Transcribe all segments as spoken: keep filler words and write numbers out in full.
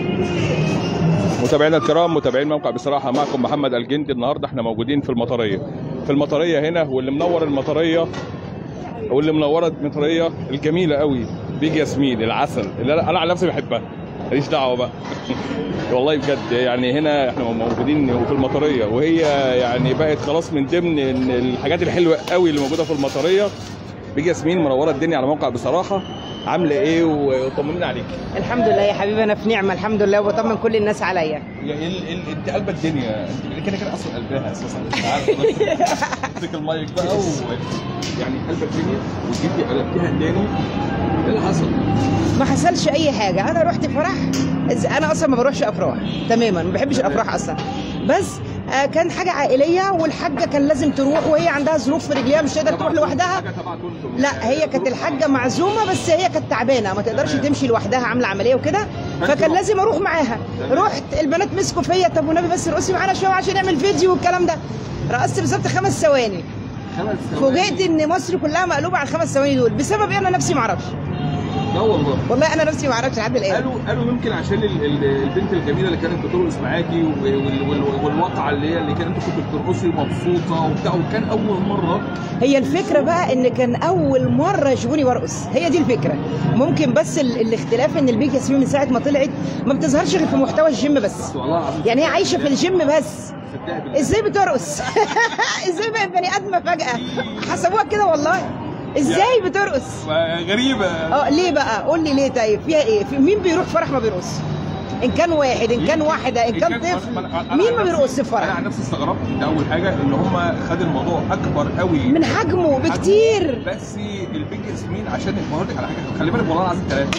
متابعينا الكرام، متابعين موقع بصراحه، معكم محمد الجندي. النهارده احنا موجودين في المطريه في المطريه هنا، واللي منور المطريه واللي منوره المطريه الجميله قوي بيج ياسمين العسل، اللي انا عن نفسي بحبها، ماليش دعوه بقى. والله بجد يعني هنا احنا موجودين في المطريه، وهي يعني بقت خلاص من ضمن الحاجات الحلوه قوي اللي موجوده في المطريه. بيج ياسمين منوره الدنيا على موقع بصراحه. عامله ايه وطمنينا عليك؟ الحمد لله يا حبيبي، انا في نعمه الحمد لله، وبطمن كل الناس عليا. ايه انت قلبه الدنيا، انت كده كده اصلا قلبها اساسا، انت عارف. امسك المايك بقى و يعني قلبه الدنيا وجيتي قلبتيها تاني. ايه اللي حصل؟ ما حصلش اي حاجه، انا رحت فرح. انا اصلا ما بروحش افراح تماما، ما بحبش الافراح اصلا، بس آه كان حاجه عائليه، والحاجه كان لازم تروح، وهي عندها ظروف في رجليها مش تقدر تروح لوحدها. لا، هي كانت الحاجه معزومه، بس هي كانت تعبانه ما تقدرش تمشي لوحدها، عامله عمليه وكده، فكان لازم اروح معاها. رحت، البنات مسكوا فيا، طب والنبي بس رقصي معانا شويه عشان نعمل فيديو والكلام ده. رقصت بالظبط خمس ثواني. فوجئت ان مصر كلها مقلوبه على الخمس ثواني دول. بسبب ايه؟ انا نفسي ما اعرفش. لا والله والله انا نفسي ما اعرفش لحد الان. قالوا قالوا يمكن عشان البنت الجميله اللي كانت بترقص معاكي، والواقعه اللي هي اللي كانت انت كنت بترقصي مبسوطه وبتاع، وكان اول مره. هي الفكره بقى ان كان اول مره يشوفوني برقص، هي دي الفكره. ممكن بس الاختلاف ان البيج ياسمين من ساعه ما طلعت ما بتظهرش غير في محتوى الجيم بس. يعني هي عايشه في الجيم بس. ازاي بترقص؟ ازاي بقت بني ادمه فجاه؟ حسبوها كده والله. ازاي بترقص؟ غريبه. اه ليه بقى؟ قول لي ليه. طيب فيها ايه؟ في مين بيروح فرح ما بيرقص؟ ان كان واحد، ان كان واحده، ان كان طفل، مين ما بيرقصش في فرح؟ انا عن نفسي استغربت. ده اول حاجه، ان هم خدوا الموضوع اكبر قوي من حجمه بكتير. بس البيج ياسمين عشان بقول على حاجه، خلي بالك والله العظيم ثلاثه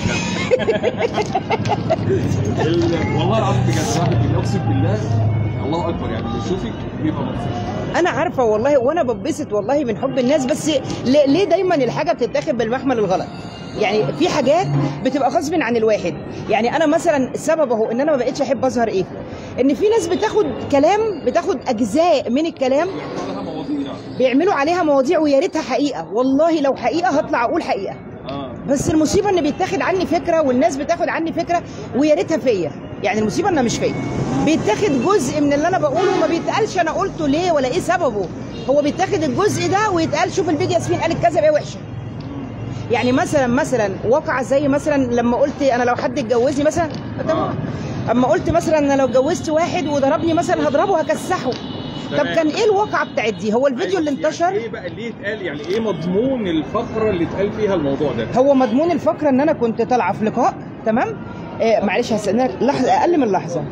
والله العظيم بجد، اقسم بالله الله اكبر، يعني اللي يشوفك بيبقى مبسوط. انا عارفه والله، وانا ببسط والله من حب الناس، بس ليه دايما الحاجه بتتاخد بالمحمل الغلط؟ يعني في حاجات بتبقى غصب عن الواحد. يعني انا مثلا السبب اهو ان انا ما بقتش احب اظهر ايه، ان في ناس بتاخد كلام، بتاخد اجزاء من الكلام بيعملوا عليها مواضيع، ويا ريتها حقيقه. والله لو حقيقه هطلع اقول حقيقه. بس المصيبه ان بيتاخد عني فكره، والناس بتاخد عني فكره، ويا ريتها فيا. يعني المصيبه انها مش فيا، بيتاخد جزء من اللي انا بقوله، ما بيتقالش انا قلته ليه ولا ايه سببه. هو بيتاخد الجزء ده ويتقال شوف البيج ياسمين قالت كذا بقى وحشه. يعني مثلا مثلا واقعه زي مثلا لما قلت انا لو حد اتجوزني مثلا، اما قلت مثلا انا لو اتجوزت واحد وضربني مثلا هضربه هكسحه. طب كان ايه الواقعه بتاعت دي؟ هو الفيديو اللي انتشر يعني ايه بقى اللي اتقال؟ يعني ايه مضمون الفقره اللي اتقال فيها الموضوع ده؟ هو مضمون الفقره ان انا كنت طالعه في لقاء، تمام؟ آه معلش هستناك لحظه، اقل من لحظه.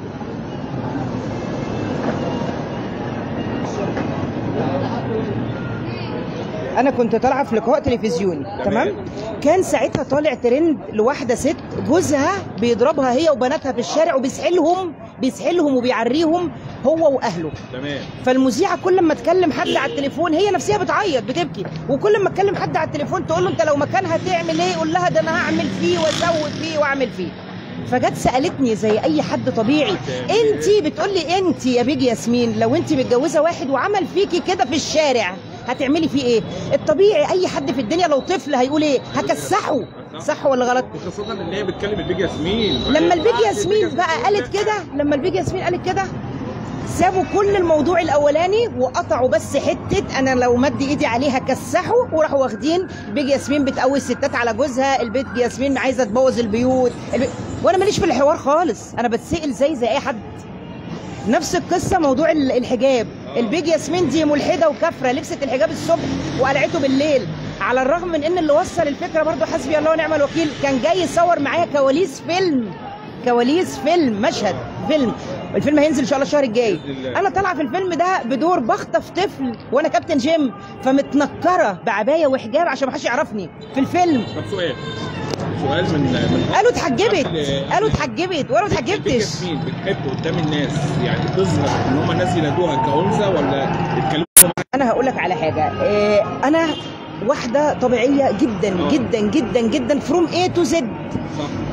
انا كنت طالعه في لقاء تلفزيوني، تمام؟ كان ساعتها طالع ترند لواحده ست جوزها بيضربها هي وبناتها في الشارع، وبيسحلهم بيسحلهم وبيعريهم هو واهله، تمام؟ فالمذيعه كل ما تكلم حد على التليفون، هي نفسها بتعيط بتبكي، وكل ما تكلم حد على التليفون تقول له انت لو مكانها تعمل ايه؟ يقول لها ده انا هعمل فيه واسوي فيه واعمل فيه. فجت سالتني زي اي حد طبيعي، انت بتقول لي انت يا بيج ياسمين لو انت متجوزه واحد وعمل فيكي كده في الشارع هتعملي فيه ايه؟ الطبيعي اي حد في الدنيا لو طفل هيقول ايه؟ هكسحه. صح ولا غلط؟ وخاصه ان هي بتكلم البيج ياسمين. لما البيج ياسمين بقى قالت كده، لما البيج ياسمين قالت كده سابوا كل الموضوع الاولاني وقطعوا بس حته انا لو مد ايدي عليه هكسحه، وراحوا واخدين البيج ياسمين بتقوي الستات على جوزها، البيج ياسمين عايزه تبوظ البيوت، البي... وانا ماليش في الحوار خالص، انا بتسال زي زي اي حد. نفس القصه موضوع الحجاب، البيج ياسمين دي ملحده وكافره، لبست الحجاب الصبح وقلعته بالليل، على الرغم من ان اللي وصل الفكره برضه حسبي الله ونعم الوكيل كان جاي يصور معايا كواليس فيلم، كواليس فيلم، مشهد فيلم، الفيلم هينزل ان شاء الله الشهر الجاي. انا طالعه في الفيلم ده بدور بخطف طفل وانا كابتن جيم، فمتنكره بعبايه وحجاب عشان ما حدش يعرفني في الفيلم. طب سؤال سؤال من, من قالوا اتحجبت، قالوا اتحجبت وانا ما اتحجبتش. مين بتحب قدام الناس يعني تظهر ان هم الناس ينادوها كأنثى ولا يتكلموا؟ انا هقول لك على حاجه، إيه انا واحده طبيعيه جدا أوه. جدا جدا جدا فروم اي تو زد.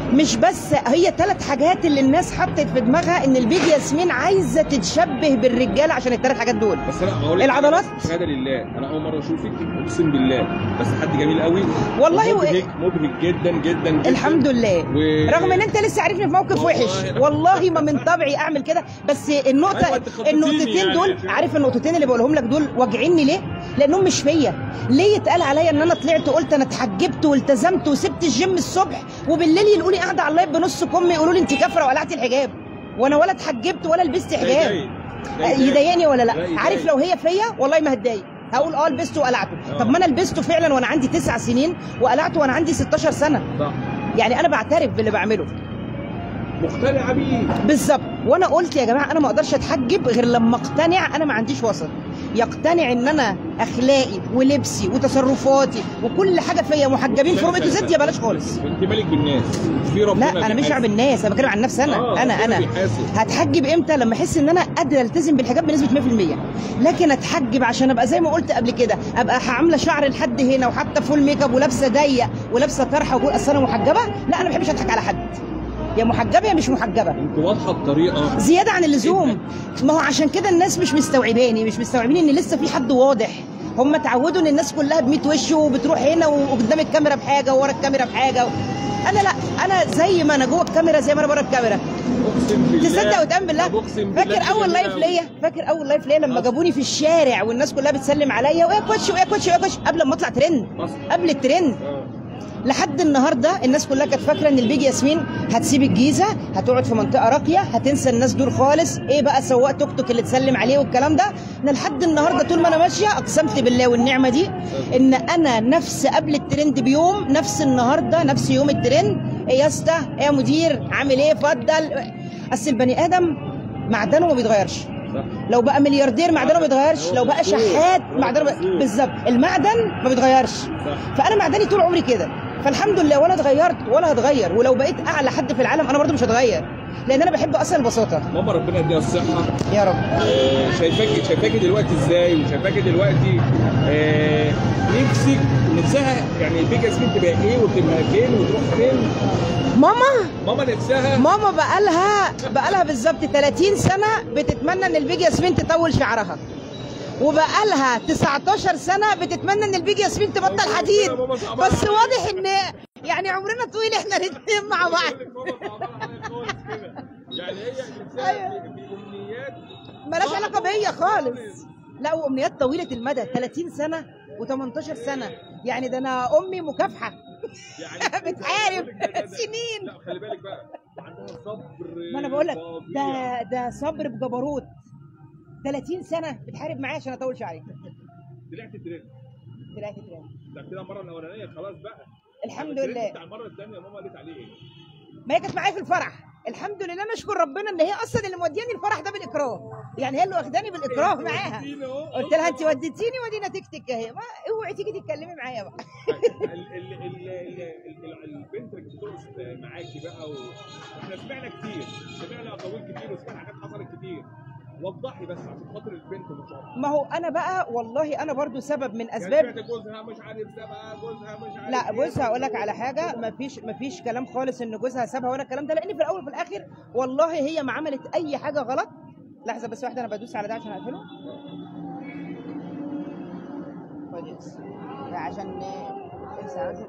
مش بس هي ثلاث حاجات اللي الناس حطت في دماغها ان البيج ياسمين عايزه تتشبه بالرجاله عشان الثلاث حاجات دول. بس لا بقول لك العضلات شهاده لله، انا اول مره اشوفك اقسم بالله، بس حد جميل قوي والله، مبهج مبهج جدا جدا جدا الحمد لله و... رغم ان انت لسه عارفني في موقف والله وحش، والله ما من طبعي اعمل كده، بس النقطه أيوة النقطتين يعني دول، عارف النقطتين اللي بقولهم لك دول واجعيني ليه؟ لانهم مش فيا. ليه يتقال عليا ان انا طلعت قلت انا اتحجبت والتزمت وسبت الجيم الصبح، وبالليل يلاقوني قاعده على اللايف بنص كمي يقولوا لي انت كافره وقلعتي الحجاب، وانا ولا اتحجبت ولا لبست حجاب. يضايقني ولا لا؟ عارف لو هي فيا والله ما هتضايق، هقول اه لبسته وقلعته. طب ما انا لبسته فعلا وانا عندي تسع سنين وقلعته وانا عندي ستاشر سنه. صح. يعني انا بعترف باللي بعمله، مقتنعه بيه بالظبط. وانا قلت يا جماعه انا ما اقدرش اتحجب غير لما اقتنع، انا ما عنديش وسط، يقتنع ان انا اخلاقي ولبسي وتصرفاتي وكل حاجه فيا محجبين فروم اي تو زد، يا بلاش خالص. انت مالك بالناس في ربنا؟ لا انا مش عن الناس، انا بتكلم عن نفسي انا. آه انا انا هتحجب امتى؟ لما احس ان انا قادره التزم بالحجاب بنسبه مية في المية. لكن اتحجب عشان ابقى زي ما قلت قبل كده، ابقى عامله شعر لحد هنا وحاطه فول ميك اب ولابسه ضيق ولابسه طرحه واقول اصل انا محجبه، لا انا ما بحبش اضحك على حد، يا محجبه يا مش محجبه. انت واضحه بطريقه زياده عن اللزوم. ما هو عشان كده الناس مش مستوعباني، مش مستوعبين ان لسه في حد واضح. هم اتعودوا ان الناس كلها بميت وش وبتروح هنا وقدام الكاميرا بحاجه وورا الكاميرا بحاجه. انا لا، انا زي ما انا جوه الكاميرا زي ما انا بره الكاميرا. تصدق وتامن بالله، فاكر اول لايف ليا، فاكر اول لايف ليا لما جابوني في الشارع والناس كلها بتسلم عليا وايه كوتش وايه كوتش وايه كوتش قبل ما اطلع ترند، قبل الترند. لحد النهارده الناس كلها كانت فاكره ان البيج ياسمين هتسيب الجيزه، هتقعد في منطقه راقيه، هتنسى الناس دول خالص، ايه بقى سواق توك توك اللي تسلم عليه والكلام ده. انا لحد النهارده طول ما انا ماشيه اقسمت بالله والنعمه دي ان انا نفس قبل الترند بيوم، نفس النهارده، نفس يوم الترند. ايه يا اسطى، ايه يا مدير، عامل ايه، اتفضل. اصل البني ادم معدنه ما بيتغيرش. لو بقى ملياردير معدنه ما بيتغيرش، لو بقى شحات معدنه بالظبط، المعدن ما بيتغيرش. فانا معدني طول عمري كده، فالحمد لله ولا اتغيرت ولا هتغير. ولو بقيت اعلى حد في العالم انا برضو مش هتغير، لان انا بحب اصلا البساطه. ماما ربنا يديها الصحه يا رب. آه شايفاكي شايفاكي دلوقتي ازاي، وشايفاكي دلوقتي آه نفسك نفسها يعني البيج ياسمين تبقى ايه وتبقى فين وتروح فين؟ ماما ماما نفسها ماما بقالها بقالها بالظبط ثلاثين سنه بتتمنى ان البيج ياسمين تطول شعرها، وبقالها تسعتاشر سنه بتتمنى ان البيج ياسمين تبطل حديد. بس واضح ان يعني عمرنا طويل احنا الاثنين مع بعض. يعني هي نفسها بامنيات مالهاش علاقه بيا خالص، لا وامنيات طويله المدى، ثلاثين سنه وتمنتاشر سنه. يعني ده انا امي مكافحه يعني بتحارب سنين. لا خلي بالك بقى عندها صبر. ما انا بقول لك ده ده صبر بجبروت. ثلاثين سنه بتحارب معايا عشان اطول شعري. طلعت ترند طلعت ترند ده كده المره الاولانيه خلاص بقى الحمد لله. بتاع المره الثانيه ماما قالت عليه ايه؟ ما هي كانت معايا في الفرح، الحمد لله نشكر ربنا ان هي اصلا اللي مودياني الفرح ده بالاكراه، يعني هي اللي واخداني بالاكراه معاها. قلت لها انت وديتيني ودينا تك تك اهي، اوعي تيجي تتكلمي معايا بقى. البنت اللي بترقص معاكي بقى واحنا سمعنا كتير، سمعنا اقاويل كتير وسمعنا حاجات حصلت كتير، وضحي بس عشان خاطر البنت مش عارف. ما هو انا بقى والله انا برضو سبب من اسباب يعني جوزها مش عارف سابها، جوزها مش عارف. لا بص هقول لك على حاجه، ما فيش ما فيش كلام خالص ان جوزها سابها ولا الكلام ده، لان في الاول وفي الاخر والله هي ما عملت اي حاجه غلط. لحظه بس واحده انا بدوس على ده عشان اقفله. كويس عشان انسى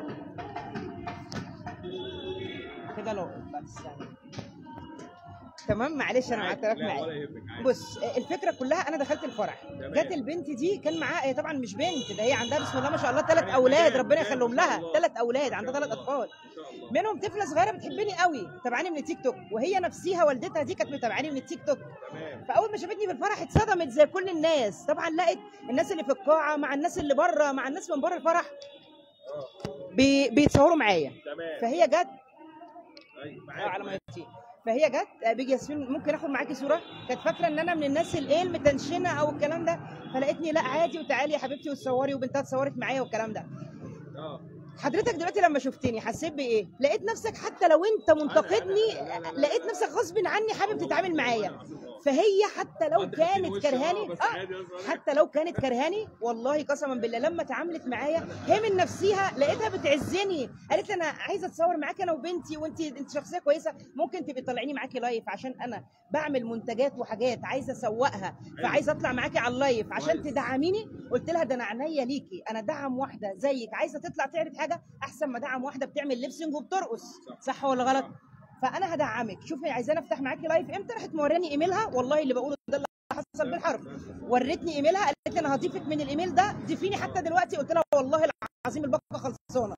كده لو بس تمام. معلش انا قعدت لك معايا. بص الفكره كلها انا دخلت الفرح، جت البنت دي كان معاها، هي طبعا مش بنت، ده هي عندها بسم الله ما شاء الله ثلاث اولاد، ربنا يخليهم لها، ثلاث اولاد، عندها ثلاث اطفال، منهم طفله صغيره بتحبني قوي متابعاني من التيك توك، وهي نفسها والدتها دي كانت متابعاني من التيك توك. فاول ما شافتني في الفرح اتصدمت زي كل الناس، طبعا لقت الناس اللي في القاعه مع الناس اللي بره مع الناس من بره الفرح بي... بيتصوروا معايا. فهي جت ايوه على ما يطير، فهي جت بيج ياسمين ممكن اخد معاكي صوره؟ كانت فاكره ان انا من الناس الايه المتنشنه او الكلام ده، فلقيتني لا عادي وتعالي يا حبيبتي وتصوري، وبنتها اتصورت معايا والكلام ده. اه حضرتك دلوقتي لما شفتني حسيت بايه؟ لقيت نفسك حتى لو انت منتقدني لقيت نفسك غصب عني حابب تتعامل معايا. فهي حتى لو كانت كرهاني اه حتى لو كانت كرهاني والله قسما بالله لما اتعاملت معايا هي من نفسها لقيتها بتعزني، قالت لي انا عايزه اتصور معاكي انا وبنتي وانت انت شخصيه كويسه، ممكن تبقي تطلعيني معاكي لايف عشان انا بعمل منتجات وحاجات عايزه اسوقها، فعايزه اطلع معاكي على اللايف عشان تدعميني. قلت لها ده انا عينيا ليكي، انا دعم واحده زيك عايزه تطلع تعرض حاجه احسن ما دعم واحده بتعمل ليبسينج وبترقص، صح ولا غلط؟ فانا هدعمك. شوفي عايزاني افتح معاكي لايف امتى؟ راحت موراني ايميلها، والله اللي بقوله ده اللي حصل بالحرف. ورتني ايميلها قالت لي انا هضيفك من الايميل ده، ضيفيني حتى دلوقتي. قلت لها والله العظيم الباقه خلصانه،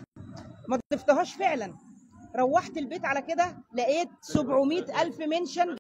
ما ضفتهاش فعلا. روحت البيت على كده لقيت سبعمية الف منشن